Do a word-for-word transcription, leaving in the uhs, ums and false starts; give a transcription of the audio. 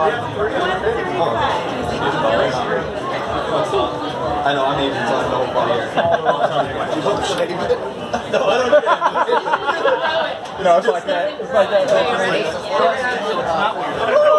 I know, I'm Asian, so I know about here. No, I don't care. You know, it's like that. It's like that.